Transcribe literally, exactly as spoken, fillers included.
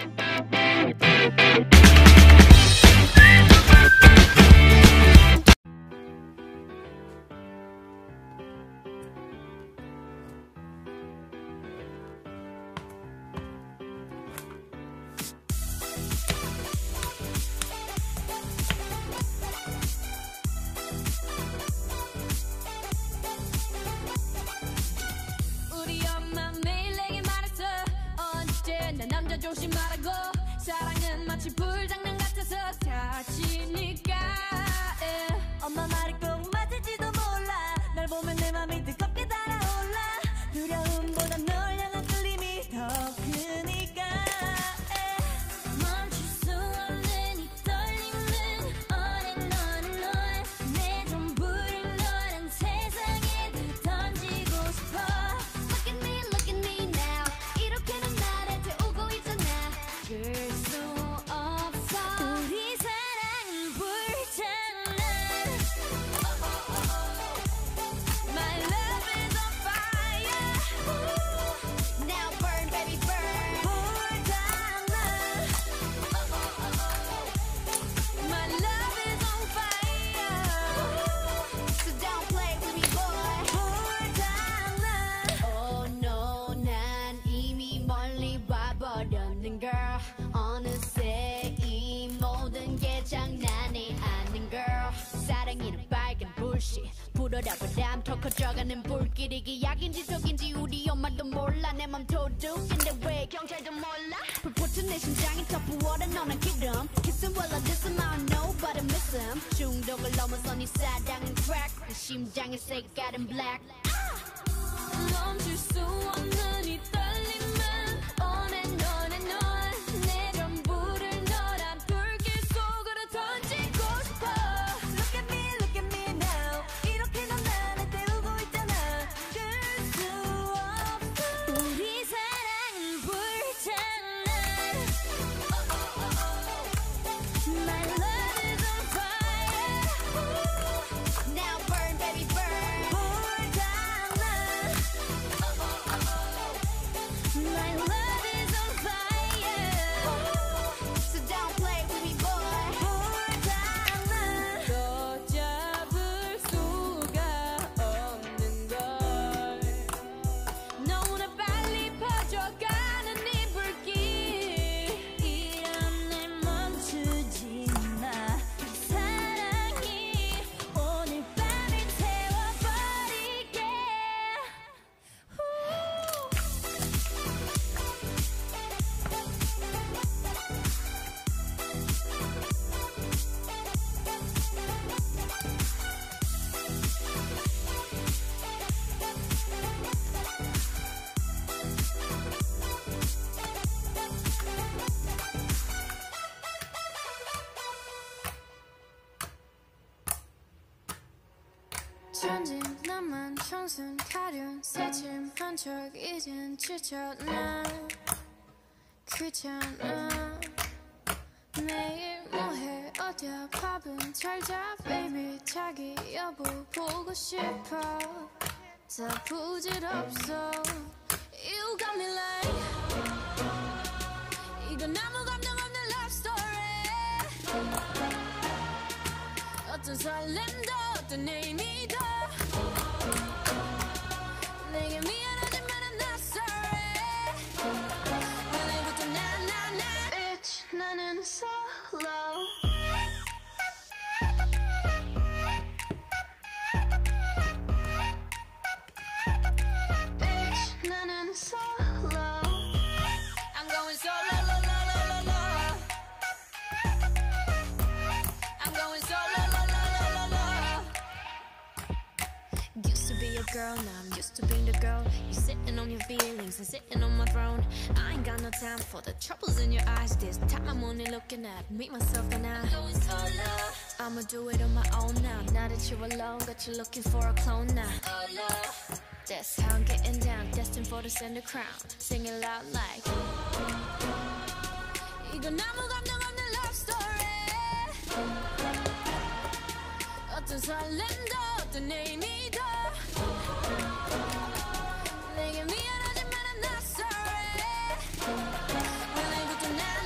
조심하라고 사랑은 마치 불장난 같아서 다치니까 yeah. 엄마 말이 꼭 맞을지도 몰라 널 보면 내 맘이 뜨겁게 달아올라 두려움보다 널 향한 끌림이 더 크니까 yeah. 멈출 수 없는 이 떨림은 on and on and on 내 전부를 너란 세상에 던지고 싶어 Look at me, look at me now 이렇게는 나를 태우고 있잖아 그럴 수 없어 우리 사랑은 불장난 My love is on fire Now burn baby burn 불장난 My love is on fire So don't play with me boy 불장난 Oh no 난 이미 멀리 와버렸는 girl 어느새 이 모든 게 장난이 아닌 girl 사랑이는 빨간 불씨 불어라 바람 더 커져가는 불길이 기약인지 속인지 우리 엄마도 몰라 내 맘 도둑인데 왜 경찰도 몰라 불붙은 내 심장이 더 부어라 너는 기름 Kissing while I diss him I don't know but I miss him 중독을 넘어선 이 사랑은 crack 내 심장의 색깔은 black 멈출 수 없는 이 떨림은 on and on and on 내 전부를 너란 불길 속으로 던지고 싶어 Look at me, look at me now 이렇게 넌 나를 태우고 있잖아 그럴 수 없어 우리 사랑은 불장난 My love is on fire Now burn baby burn 불장난 My love is on fire So don't play with me boy 불장난 걷잡을 수가 없는 걸 너무나 빨리 퍼져가는 이 불길 이런 날 멈추지 마 사랑이 오늘 밤을 태워버리게 천진 나만 청순 가련 새침한 척 이젠 지쳤나 귀찮아 매일 뭐해 어디야 밥은 잘자 baby 자기 여보 보고 싶어 다 부질없어 You got me like 이건 아무 감정 없는 love story 어떤 설렘도 어떤 의미도 내게 미안하지만 I'm not sorry 오늘부터 나나나 Bitch 나는 solo Bitch 나는 solo I'm going solo lo lo lo lo lo I'm going solo lo lo lo lo lo Used to be a girl, now I'm used to being the girl. You sitting on your feelings and sitting on my throne. I ain't got no time for the troubles in your eyes. This time I'm only looking at me, myself, and I. I'm going solo. I'ma do it on my own now. Now that you're alone, got you looking for a clone now. Solo. That's how I'm getting down, destined for the center crown. Sing it loud like. 이건 아무 감정 없는 love story. 어떤 설렘도 어떤 의미도 내게 미안하지만 I'm not sorry 오늘부터 난